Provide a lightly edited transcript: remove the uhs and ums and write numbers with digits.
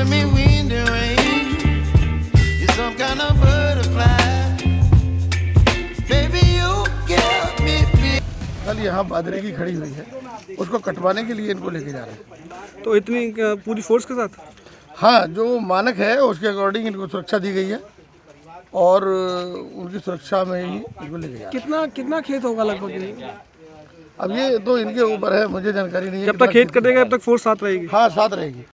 giving me wind and rain. You're some kind of butterfly. Baby, you give me big. कल यहाँ बाजरे की खड़ी हुई है, उसको कटवाने के लिए इनको लेके जा रहे हैं। तो इतनी पूरी फोर्स के साथ? हाँ, जो मानक है उसके अकॉर्डिंग इनको सुरक्षा दी गई है और उनकी सुरक्षा में ही इनको लेके जा रहे हैं। कितना खेत होगा लगभग? अब ये तो इनके ऊपर है, मुझे जानकारी नहीं है। जब तक खेत कटेगा तब तक फोर्स साथ रहेगी? हाँ, साथ रहेगी।